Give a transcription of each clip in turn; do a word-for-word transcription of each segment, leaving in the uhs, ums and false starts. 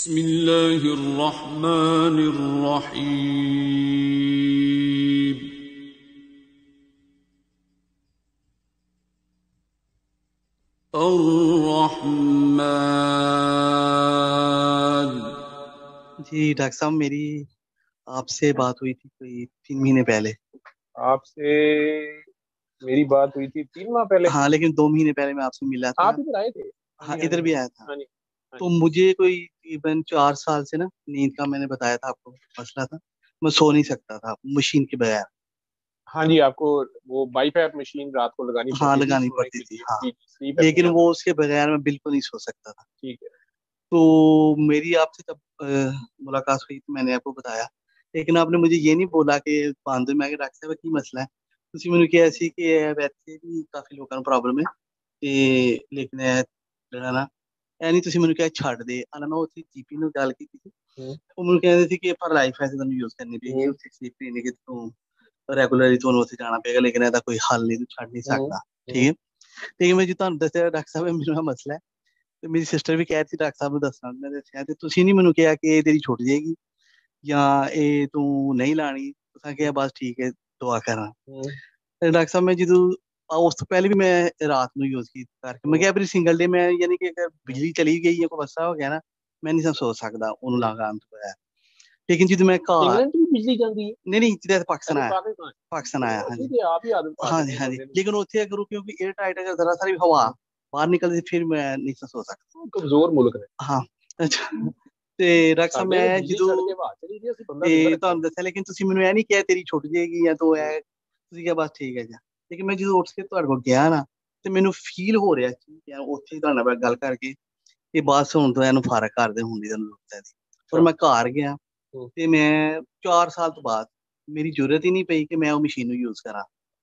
बिस्मिल्लाहिर रहमानिर रहीम। अर्रहमान। जी doctor साहब, मेरी आपसे बात हुई थी कोई तीन महीने पहले। आपसे मेरी बात हुई थी तीन माह पहले। हाँ, लेकिन दो महीने पहले मैं आपसे मिला था। आप इधर आए थे? हाँ, इधर भी आया था। हाँ जी, हाँ तो जी। मुझे कोई तकरीबन चार साल से ना नींद का, मैंने बताया था आपको, मसला था। मैं सो नहीं सकता था मशीन के बगैर। हाँ जी, आपको वो बाईपैप मशीन रात को लगानी हाँ, पड़ती थी लगानी सोने पड़ती के थी। लिए, हाँ, स्लीप स्लीप लेकिन एपनिया। वो उसके बगैर मैं बिल्कुल नहीं सो सकता था। ठीक है। तो मेरी आपसे जब अ, मुलाकात हुई तो मैंने आपको बताया, लेकिन आपने मुझे ये नहीं बोला कि बांधो में आके डॉक्टर साहब की मसला है। ਤੁਸੀਂ ਮੈਨੂੰ ਕਿਹਾ ਸੀ ਕਿ ਇਹ ਵੈਸੇ ਵੀ ਕਾਫੀ ਲੋਕਾਂ ਨੂੰ ਪ੍ਰੋਬਲਮ ਹੈ ਤੇ ਲੇਕਿਨ ਇਹ ਜਿਹੜਾ ਨਾ, ਇਹ ਨਹੀਂ ਤੁਸੀਂ ਮੈਨੂੰ ਕਿਹਾ ਛੱਡ ਦੇ ਆਣਾ। ਮੈਂ ਉੱਥੇ ਜੀਪੀ ਨੂੰ ਗੱਲ ਕੀਤੀ ਸੀ, हम्म, ਉਹ ਮੈਨੂੰ ਕਹਿੰਦੇ ਸੀ ਕਿ ਪਰ ਲਾਈਫ ਐਸੇ ਤੁਹਾਨੂੰ ਯੂਜ਼ ਕਰਨੀ ਪਏਗੀ, हम्म, ਉੱਥੇ ਸਲੀਪ ਕਲੀਨਿਕ ਤੋਂ ਰੈਗੂਲਰਲੀ ਤੁਹਾਨੂੰ ਉੱਥੇ ਜਾਣਾ ਪਏਗਾ, ਲੇਕਿन ਇਹਦਾ ਕੋਈ ਹੱਲ ਨਹੀਂ, ਤੂੰ ਛੱਡ ਨਹੀਂ हम्म, ਸਕਦਾ। हम्म, ਠੀਕ ਹੈ। ਲੇਕਿन ਮੈਂ ਜੀ ਤੁਹਾਨੂੰ ਦੱਸਿਆ ਡਾਕਟਰ ਸਾਹਿਬ, ਇਹ ਮੇਰਾ ਮਸਲਾ ਹੈ। ਤੇ ਮੇਰੀ ਸਿਸਟਰ ਵੀ ਕਹਿ ਰਹੀ ਸੀ ਡਾਕਟਰ ਸਾਹਿਬ ਨੂੰ ਦੱਸਣਾ, ਮੈਂ ਦੱਸਿਆ ਤੇ ਤੁਸੀਂ ਨਹੀਂ ਮੈਨੂੰ ਕਿਹਾ ਕਿ ਇਹ ਤੇਰੀ ਛੁੱਟ ਜਾਏਗੀ ਜਾਂ ਇਹ ਤੂੰ ਨਹੀਂ ਲਾਣੀ, ਤੁਸੀਂ ਕਿਹਾ ਬਸ ਠੀਕ ਹੈ ਦੁਆ ਕਰਾਂ। हम्म, ਤੇ ਡਾਕਟਰ ਸਾਹਿਬ, ਮੈਂ ਜਦੋਂ ਆ ਉਸ ਤੋਂ ਪਹਿਲੇ ਵੀ ਮੈਂ ਰਾਤ ਨੂੰ ਯੂਜ਼ ਕੀਤਾ ਕਰਕੇ, ਮੈਂ हम्म, ਕਿਹਾ ਐਵਰੀ ਸਿੰਗਲ ਡੇ ਮੈਂ, ਯਾਨੀ ਕਿ ਅਗਰ ਬਿਜਲੀ ਚਲੀ ਗਈ ਜਾਂ ਕੋਈ ਵਸਾ ਹੋ ਗਿਆ ਨਾ, ਮੈਂ ਨਹੀਂ ਸੋ ਸਕਦਾ ਉਹਨੂੰ हम्म। ਲਗਾਉਣ ਤੋਂ ਬਗੈਰ। ਲੇਕਿन ਜਦੋਂ मैं ਘਰ, इंग्लैंड की भी बिजली जाती है? नहीं नहीं जिधर पाकिस्तान अच्छा, आया, पाकिस्तान। पाकिस्तान आया, हाँ जी ठीक है, आप ही आदत पा हाँ जी देते हैं हाँ जी। बंदे को। लेकिन ਉੱਥੇ अगर क्योंकि एयर टाइट अगर जरा सा भी हवा हम्म, बाहर निकलती फिर मैं नहीं सो सकता। कमजोर मुल्क ने। हाँ, अच्छा। ਤੇ ਡਾਕਟਰ ਸਾਹਿਬ, ਸਾਡੇ ਤੇ ਮੈਂ ਬਿਜਲੀ ਜਦੋਂ ਛੱਡ ਕੇ ਬਾਹਰ ਚਲੀ ਗਈ, ਅਸੀਂ ਬੰਦਾ ਤੇ ਕਿੱਦਾਂ ਰੱਖਿਆ? ਤੁਹਾਨੂੰ ਦੱਸਿਆ, ਲੇਕਿਨ ਤੁਸੀਂ ਮੈਨੂੰ ਇਹ ਨਹੀਂ ਕਿਹਾ ਤੇਰੀ ਛੁੱਟ ਜਾਏਗੀ ਜਾਂ ਤੂੰ ਇਹ, ਤੁਸੀਂ ਕਿਹਾ ਬਸ ਠੀਕ ਹੈ ਜੀ। ਲੇਕਿਨ ਮੈਂ ਜਦੋਂ ਉੱਠ ਕੇ ਤੁਹਾਡੇ ਕੋਲ ਗਿਆ ਨਾ, ਤੇ ਮੈਨੂੰ ਫੀਲ ਹੋ ਰਿਹਾ ਸੀ ਕਿ ਯਾਰ ਉੱਥੇ ਹੀ ਤੁਹਾਡੇ ਨਾਲ ਗੱਲ ਕਰਕੇ ਇਹ ਬਸ ਹੁਣ ਤੋਂ ਇਹਨੂੰ ਫਰਕ ਕਰਦੇ ਹੁੰਦੀ ਤੁਹਾਨੂੰ ਰੁਕਦਾ ਦੀ। ਪਰ अच्छा। ਮੈਂ ਘਰ ਗਿਆ हम्म, ਤੇ ਮੈਂ ਚਾਰ ਸਾਲ ਤੋਂ ਬਾਅਦ ਮੇਰੀ ਜ਼ਰੂਰਤ ਹੀ ਨਹੀਂ ਪਈ ਕਿ ਮੈਂ ਉਹ ਮਸ਼ੀਨ ਨੂੰ ਯੂਜ਼ ਕਰਾਂ।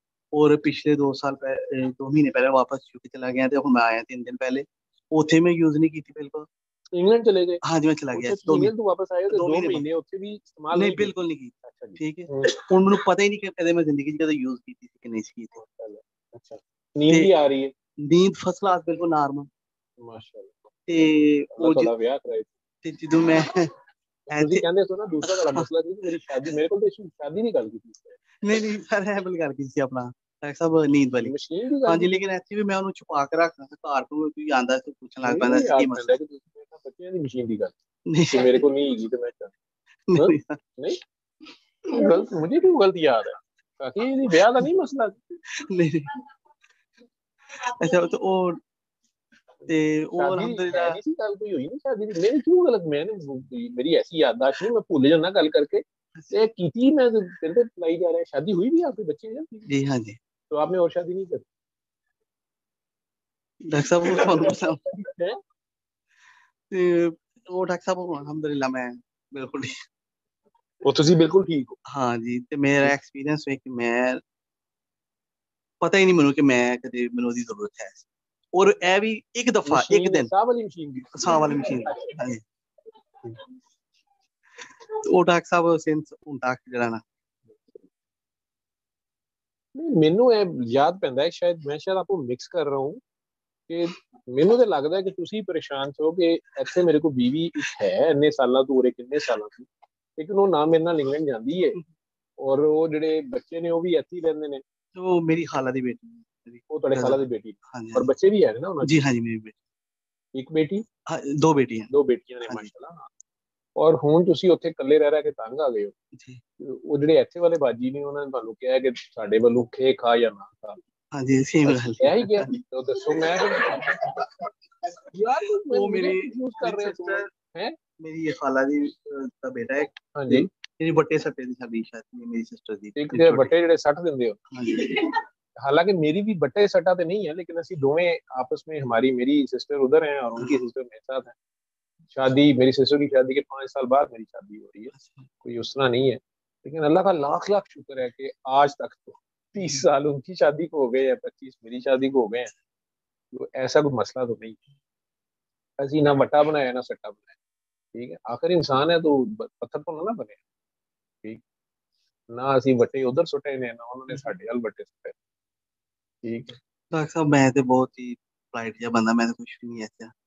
ਔਰ ਪਿਛਲੇ ਦੋ ਸਾਲ ਪਹਿਲੇ, ਦੋ ਮਹੀਨੇ ਪਹਿਲੇ ਵਾਪਸ ਯੂਕੇ ਚਲਾ ਗਿਆ ਤੇ ਹੁਣ ਮੈਂ ਆਇਆ ਤਿੰਨ ਦਿਨ ਪਹਿਲੇ, ਉੱਥੇ ਮੈਂ ਯੂਜ਼ ਨਹੀਂ ਕੀਤੀ ਬਿਲਕੁਲ। इंग्लैंड चले गए? हाँ जी, मैं चला गया ਉੱਥੇ दो इंग्लैंड महीने, ਤੋਂ ਵਾਪਸ ਆਏ ਤੇ दो ਦੋ महीने बाद ਮਹੀਨੇ ਉੱਥੇ ਵੀ ਇਸਤੇਮਾਲ नहीं नहीं ਕੀਤਾ? बिल्कुल नहीं की। अच्छा जी। ठीक है। हम्म, ਹੁਣ ਮੈਨੂੰ ਪਤਾ ਹੀ ਨਹੀਂ ਕਿ ਕਦੇ ਮੈਂ ਜ਼ਿੰਦਗੀ 'ਚ ਕਦੇ ਯੂਜ਼ ਕੀਤੀ ਸੀ ਕਿ ਨਹੀਂ ਸੀ ਕੀਤੀ। चलो, अच्छा। नींद ਤੇ भी आ रही है? ਨੀਂਦ ਫਸਟ ਕਲਾਸ ਬਿਲਕੁਲ ਨਾਰਮਲ। ਮਾਸ਼ਾਅੱਲਾ। ਤੇ ਅੱਲਾ ਉਹ ਜ- ਤੁਹਾਡਾ ਵਿਆਹ ਕਰਾਏ। ਤੇ ਜਦੋਂ ਮੈਂ ਤੁਸੀਂ ਇੱਥੇ ਕਹਿੰਦੇ ਸੋ ਨਾ ਦੂਸਰਾ ਤੁਹਾਡਾ ਮਸਲਾ ਸੀ ਕਿ ਮੇਰੀ ਸ਼ਾਦੀ, ਮੇਰੇ ਕੋਲ ਤੇ ਸ਼ਾਦੀ ਦੀ ਗੱਲ ਕੀਤੀ ਸੀ, ਨਹੀਂ ਨਹੀਂ ਸਰ, ਇਹ ਵਾਲੀ ਗੱਲ ਕੀਤੀ ਸੀ ਆਪਣਾ ਡਾਕਟਰ ਸਾਹਿਬ, ਨੀਂਦ ਵਾਲੀ। ਮਸ਼ੀਨ ਦੀ ਗੱਲ ਹਾਂਜੀ, ਕੀਤੀ। ਲੇਕਿਨ ਇੱਥੇ ਵੀ ਮੈਂ ਉਹਨੂੰ ਛੁਪਾ ਕੇ ਰੱਖਦਾ ਸੀ। ਘਰ ਤੋਂ ਕੋਈ ਆਂਦਾ ਸੀ ਪੁੱਛਣ ਲੱਗ ਮੈਨੂੰ ਪੈਂਦਾ ਵੀ ਸੀ ਕੀ ਯਾਦ ਮਸਲਾ ਪੈਂਦਾ ਕਿ ਤੁਸੀਂ ਮੇਰੇ ਨਾਲ ਬੱਚਿਆਂ ਦੀ ਮਸ਼ੀਨ ਦੀ ਗੱਲ ਨਹੀਂ ਕਿ ਮੇਰੇ ਕੋਲ ਨਹੀਂ ਹੈਗੀ ਤੇ ਮੈਂ ਚਾਹੁੰਦਾ। ਹਾਂ? नहीं सर, नहीं गलत, मुझे क्यों गलत याद है? ताकि ये ब्याह का नहीं मसला। नहीं नहीं। अच्छा, तो वो ते वो शादी है अल्हम्दुलिल्लाह। नहीं सी गल, कोई हुई नहीं शादी दी। मेरी क्यों गलत, मैंने मेरी ऐसी याददाश्त नहीं, मैं भूल जाना गल करके ते कीती मैं फिर से लाई जा रहा है। शादी हुई भी आपके बच्चे हैं? जी हाँ जी तो आपने और शादी नहीं करी? डॉक्टर साहब, वो ਤੁਹਾਨੂੰ ਪਤਾ है? ਤੇ ਉਹ ਡਾਕਟਰ ਸਾਹਿਬ, ਅਲਹਮਦੁਲਿल्लाह ਮੈਂ ਬਿਲਕੁਲ ਠੀਕ। वो ਤੁਸੀਂ ਬਿਲकुल ठीक हो? ਹਾਂ ਜੀ, ਤੇ ਮੇਰਾ ਐਕਸਪੀਰੀਅੰਸ ਹੈ ਕਿ ਮੈਂ, ਪਤਾ ਹੀ ਨਹੀਂ ਮੈਨੂੰ ਕਿ ਮੈਂ ਕਦੇ ਮੈਨੂੰ ਉਹਦੀ ਜ਼ਰੂਰਤ ਹੈ। ਔਰ ਇਹ ਵੀ ਇੱਕ ਦਫਾ ਇੱਕ मशीन ਦਿਨ साह वाली मशीन की? ਸਾਹ ਵਾਲੀ ਮਸ਼ੀਨ। ਹਾਂਜੀ, ਉਹ ਡਾਕਟਰ ਸਾਹਿਬ ਸਿੰਸ ਹੁਣ ਤੱਕ ਜਿਹੜਾ ਨਾ, नहीं, ਮੈਨੂੰ ਇਹ ਯਾਦ ਪੈਂਦਾ ਹੈ ਸ਼ਾयद ਮੈਂ ਸ਼ਾयद आपको मिक्स कर रहा हूँ ਕਿ ਮੈਨੂੰ ਤਾਂ ਲੱਗਦਾ ਕਿ ਤੁਸੀਂ ਪਰੇਸ਼ਾਨ ਹੋ ਕਿ ਇੱਥੇ ਮੇਰੇ ਕੋਲ ਬੀਵੀ ਇੱਕ ਹੈ ਇੰਨੇ ਸਾਲਾਂ ਤੋਂ, ਉਰੇ ਕਿੰਨੇ ਸਾਲਾਂ ਤੋਂ, ਲੇਕਿਨ ਉਹ ਨਾ ਮੇਰੇ ਨਾਲ ਇੰਗਲੈਂਡ ਜਾਂਦੀ ਹੈ ਔਰ ਉਹ ਜਿਹੜੇ ਬੱਚੇ ਨੇ ਉਹ ਵੀ ਇੱਥੇ ਹੀ ਰਹਿੰਦੇ ਨੇ। ਉਹ ਮੇਰੀ ਖਾਲਾ ਦੀ ਬੇਟੀ ਹੈ। ਉਹ ਤੁਹਾਡੇ ਖਾਲਾ ਦੀ ਬੇਟੀ ਹਾਂਜੀ ਔਰ ਬੱਚੇ ਵੀ ਹੈ ਨਾ ਉਹਨਾਂ जी ਦੇ? हाँ जी, मेरी बेटी, ਇੱਕ ਬੇਟੀ, हाँ दो बेटी हैं। ਦੋ ਬੇਟੀਆਂ ਨੇ हाँ जी ਮਾਸ਼ਾਅੱਲਾ। ਔਰ ਹੁਣ ਤੁਸੀਂ ਉੱਥੇ ਇਕੱਲੇ ਰਹਿ ਰਹਿ ਕੇ ਤੰਗ ਆ ਗਏ ਹੋ। जी ਉਹ ਜਿਹੜੇ ਇੱਥੇ ਵਾਲੇ ਬਾਜੀ ਨੇ ਉਹਨਾਂ ਨੇ ਤੁਹਾਨੂੰ ਕਿਹਾ ਕਿ ਸਾਡੇ ਵੱਲੋਂ ਖੇ ਖਾ ਜਾਂ ਨਾ ਖਾ, हाँ जी, सेम ਅੱਛਾ गल ਇਹ ਹੀ ਕਿਹਾ? ਤਾਂ ਦੱਸੋ। ਮੈਂ ਯਾਰ वो मैं मेरी मुझे कंफ्यूज कर मेरी रहे हो तुम सिस्टर, हैं। मेरी ये खाला दी अ, का बेटा है। हाँ जी, जी। मेरी बट्टे सट्टे दी शादी शायद मेरी सिस्टर दी ਇੱਕ मेरी ਤੇ छोटी। ਬੱਟੇ ਜਿਹੜੇ ਸੱਟ ਦਿੰਦੇ ਹੋ, हाँ जी हालांकि मेरी भी बट्टे सट्टा तो नहीं है, लेकिन असि दोवें आपस में, हमारी मेरी सिस्टर उधर हैं और उनकी सिस्टर मेरे साथ है। शादी, मेरी सिस्टर की शादी के पाँच साल बाद मेरी शादी हो रही है, कोई उसना नहीं है। लेकिन अल्लाह का लाख लाख शुक्र है कि आज तक तो तीस साल उनकी शादी को हो गए या पच्चीस मेरी शादी को हो गए हैं, तो ऐसा कोई मसला तो नहीं है। असि ना बट्टा बनाया ना सट्टा बनाया, ठीक है। आखिर इंसान है तो ब- पत्थर तो ना बने, ठीक। ना असि बट्टे उधर सुटे ने ना उन्होंने साढ़े हल बट्टे सुटे, ठीक है। डॉक्टर साहब, मैं तो बहुत ही पोलाइट जिहा बंदा, मैं तो कुछ भी नहीं ऐसा।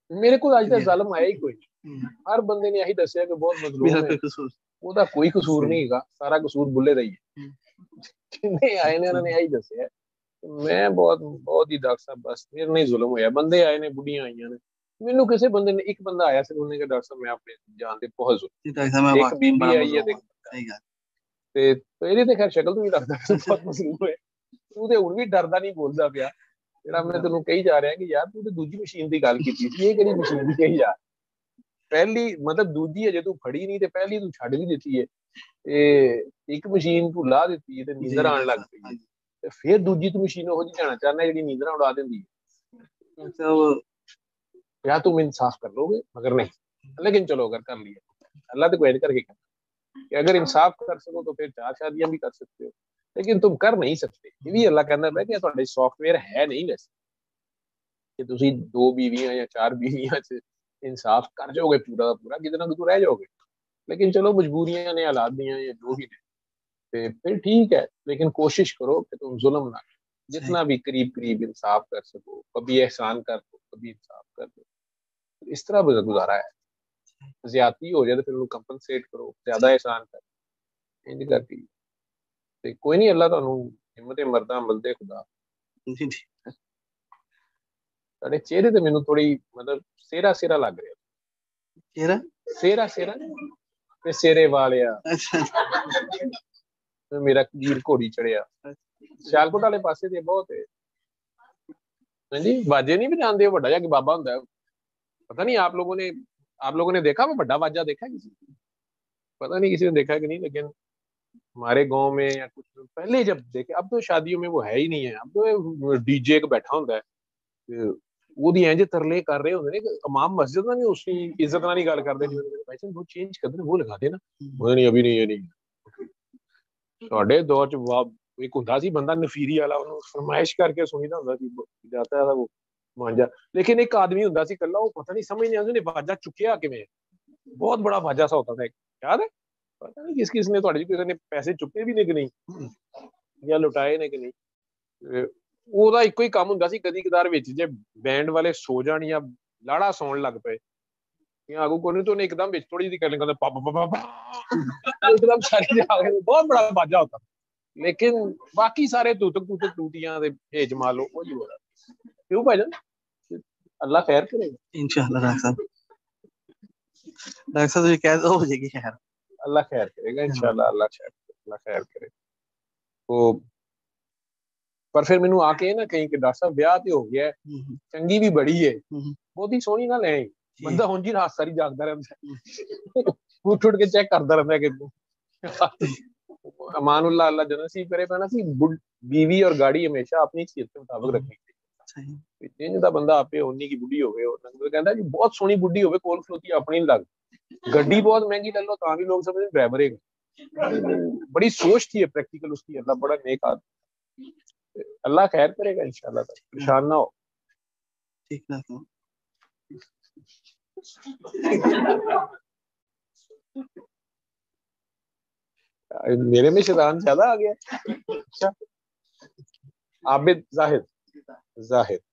मेरे को अज तक जी। ज़ालिम आया ही कोई नहीं। हम्म, हर बंदे ने यही दसिया कि बहुत मेरा मजलूम है, कोई कसूर ਉਹਦਾ ਕੋਈ ਕਸੂਰ सही। नहीं ਹੈਗਾ, सारा कसूर बुल्ले ਦਾ ਹੀ ਹੈ। हम्म, ਜਿੰਨੇ ਆਏ ਨੇ ਉਹਨਾਂ ਨੇ ਇਹੀ ਦੱਸਿਆ। ਮੈਂ ਬਹੁਤ ਬਹੁਤ ਹੀ ਡਾਕਟਰ ਸਾਹਿਬ ਬਸ ਮੇਰੇ ਨਾਲ ਹੀ ਜ਼ੁਲਮ ਹੋਇਆ। ਬੰਦੇ ਆਏ ਨੇ, ਬੁੱਢੀਆਂ ਆਈਆਂ ਨੇ, ਮੈਨੂੰ ਕਿਸੇ ਬੰਦੇ ਨੇ, ਇੱਕ ਬੰਦਾ ਆਇਆ ਸੀ, ਉਹਨੇ ਕਿਹਾ ਡਾਕਟਰ ਸਾਹਿਬ ਮੈਂ ਆਪਣੇ ਜਾਨ ਤੇ ਬਹੁਤ ਜ਼ੁਲਮ, जी डॉक्टर साहब मैं ਇੱਕ वाकई ਬੀਬੀ बड़ा ਆਈ ਹੈ मजलूम ਤੇ हूँ, सही गल। ਤੇ ਇਹਦੀ ਤੇ ਖੈਰ ਸ਼ਕਲ ਤੋਂ ਹੀ ਲੱਗਦਾ ਕਿ अच्छा ਬਹੁਤ ਮਜ਼ਲੂਮ ਹੋਇਆ। ਤੂੰ ਤੇ ਹੁਣ ਵੀ ਡਰਦਾ ਨਹੀਂ ਬੋਲਦਾ ਪਿਆ। ਜਿਹੜਾ ਮੈਂ ਤੈਨੂੰ ਕਹੀ ਜਾ ਰਿਹਾ ਕਿ ਯਾਰ ਤੂੰ ਤੇ ਦੂਜੀ ਮਸ਼ੀਨ ਦੀ ਗੱਲ ਕੀਤੀ ਸੀ, ਇਹ ਕਿਹੜੀ ਮਸ਼ੀਨ ਦੀ ਕਹੀ ਜਾ। ਪਹਿਲੀ ਮਤਲਬ ਦੂਜੀ ਅਜੇ ਤੂੰ ਫੜੀ ਨਹੀਂ ਤੇ ਪਹਿਲੀ ਤੂੰ ਛੱਡ ਵੀ ਦਿੱਤੀ ਹੈ, ਤੇ ਇੱਕ ਮਸ਼ੀਨ ਤੂੰ ਲਾ ਦਿੱਤੀ ਤੇ ਨੀਂਦਰ जी ਆਉਣ डॉक्टर ਲੱਗ साहब, ਪਈ हाँ ਹੈ, जी ਤੇ ਫਿਰ ਦੂਜੀ ਤੂੰ ਮਸ਼ੀਨ ਉਹ ਜਿਹੀ ਲੈਣਾ ਚਾਹੁੰਦਾ ਜਿਹੜੀ ਨੀਂਦਰਾਂ ਉਡਾ ਦਿੰਦੀ ਹੈ। डॉक्टर साहब। या तुम इंसाफ कर लोगे, मगर नहीं, लेकिन चलो अगर कर लिया, अल्लाह तो क्वेट करके कहना कि अगर इंसाफ कर सको तो फिर चार शादियां भी कर सकते हो, लेकिन तुम कर नहीं सकते। ये भी अल्लाह कहना है कि ਤੁਹਾਡੇ सॉफ्टवेयर है नहीं वैसे कि ਤੁਸੀਂ दो बीवियां या चार बीवियां से इंसाफ कर जाओगे पूरा का पूरा, कितना तो रह जाओगे। लेकिन चलो मजबूरियां ने, हालात दियां या जो भी ने, ते फिर ठीक है, लेकिन कोशिश करो कि तुम जुल्म ना करो, जितना भी करीब करीब इंसाफ कर सको, कभी एहसान कर दो, कभी इंसाफ कर दो, इस तरह बस गुजारा है। ज्यादती हो जाए तो फिर उन्हें कंपनसेट करो, ज्यादा एहसान कर इंज करके ते कोई नहीं, अल्लाह ਤੁਹਾਨੂੰ ਹਿੰਮਤ ਮਰਦਾ ਮਿਲਦੇ ਖੁਦਾ। जी जी ਤੁਹਾਡੇ ਚਿਹਰੇ ਤੇ ਮੈਨੂੰ ਥੋੜੀ ਮਤਲਬ ਸੇਰਾ ਸੇਰਾ ਲੱਗ ਰਿਹਾ। चेहरा ਸੇਰਾ ਸੇਰਾ ਤੇ ਸੇਰੇ ਵਾਲਿਆ अच्छा ਤੇ ਮੇਰਾ ਵੀਰ ਘੋੜੀ ਚੜਿਆ। ਸਿਆਲਕੋਟ ਵਾਲੇ ਪਾਸੇ ਤੇ ਬਹੁਤ ਹੈ। ਹਾਂਜੀ ਬਾਜੇ नहीं बजाते, ਵੱਡਾ ਜਿਹਾ ਕਿ ਬਾਬਾ ਹੁੰਦਾ है। पता नहीं आप लोगों ने आप लोगों ने देखा वो बड़ा वाजा देखा किसी, पता नहीं किसी ने देखा कि नहीं, लेकिन हमारे गांव में या कुछ पहले जब देखे, अब तो शादियों में वो है ही नहीं है। अब तो डीजे को बैठा होता है, ਉਹਦੀ ਇੰਜ ਤਰਲੇ ਕਰ ਰਹੇ ਹੁੰਦੇ ਨੇ ਕਿ ਇਮਾਮ ਮਸਜਿਦ ਨਾਲ ਵੀ ਉਸकी ਇੱਜ਼ਤ ਨਾਲ ਨਹੀਂ ਗੱਲ ਕਰਦੇ। ਜਿਵੇਂ ਭਾਈ ਸਾਹਿਬ ਉਹ ਚੇਂਜ ਕਰ ਦੇਣਾ, ਉਹ ਲਗਾ ਦੇਣਾ, ਉਹ ਨਹੀਂ ਅਭੀ ਨਹੀਂ, ਇਹ ਨਹੀਂ। ਸਾਡੇ ਦੌਰ ਚ ਇੱਕ ਹੁੰਦਾ ਸੀ ਬੰਦਾ ਨਫੀਰੀ ਵਾਲਾ, ਉਹਨੂੰ ਫਰਮਾਇਸ਼ ਕਰਕੇ ਸੁਣੀਦਾ ਹੁੰਦਾ ਸੀ, ਜਾਂਦਾ था वो ਮਾਂਜਾ। ਲੇਕਿਨ ਇੱਕ ਆਦਮੀ ਹੁੰਦਾ ਸੀ ਇਕੱਲਾ, ਉਹ ਪਤਾ ਨਹੀਂ ਸਮਝ ਨਹੀਂ ਆਉਂਦੀ ਉਹਨੇ ਵਾਜਾ ਚੁੱਕਿਆ ਕਿਵੇਂ, ਬਹੁਤ ਬੜਾ ਵਾਜਾ ਸਾ ਹੁੰਦਾ था, ਯਾਦ ਹੈ? ਪਤਾ ਨਹੀਂ ਕਿਸ ਕਿਸ ਨੇ ਤੁਹਾਡੇ ਕਿਸੇ ਨੇ ਪੈਸੇ ਚੁੱਕੇ ਵੀ ਨੇ ਕਿ ਨਹੀਂ, ਜਾਂ ਲੁਟਾਏ ਨੇ ਕਿ ਨਹੀਂ। ਉਹਦਾ ਇੱਕੋ ਹੀ ਕੰਮ ਹੁੰਦਾ ਸੀ, ਕਦੀ ਕਦਾਰ ਵਿੱਚ ਜੇ ਬੈਂਡ ਵਾਲੇ ਸੋ ਜਾਣ ਜਾਂ ਲਾੜਾ ਸੌਣ ਲੱਗ ਪਏ ਜਾਂ ਆਗੂ ਕੋਈ तो एकदम ਵਿੱਚ थोड़ी सी करने का एकदम सारी बहुत बड़ा बाजा होता। लेकिन बाकी सारे तूतक तूतक टूटियां दे भेज मालो वही हो रहा। क्यों भाईजान, अल्लाह खैर करेगा इंशाल्लाह डॉक्टर साहब। डॉक्टर साहब ये क्या हो जाएगी खैर, अल्लाह खैर करेगा इंशाल्लाह, अल्लाह खैर अल्लाह खैर करे। तो पर फिर मैनू आके ना कहीं कि डॉक्टर साहब ब्याह ते हो गया, चंगी भी बड़ी है, बहुत ही सोहनी ना ले बंदा हुण जी रात सारी जागदा रहंदा है, उठ उठ के चेक करदा रहंदा है कि अमानुल्लाह अल्लाह जन्नत नसीब करे। पहना सी बीवी और गाड़ी हमेशा अपनी सीरत के मुताबिक रखनी चाहिए। इंज दा बंदा आपे उन्नी की बुढ़ी होवे, और नंबर कहंदा जी बहुत सोहनी बुढ़ी होवे, कोल खलोती अपनी नहीं लगदी, गड्डी बहुत महंगी ले लो तां भी लोग समझदे ड्राइवर है। बड़ी सोच थी प्रैक्टिकल उसकी, अल्लाह बड़ा नेक आदमी, अल्लाह खैर करेगा इंशाल्लाह, परेशान ना हो। ठीक ना तो मेरे में शैतान ज्यादा आ गया। अच्छा आबिद जाहिद जाहिद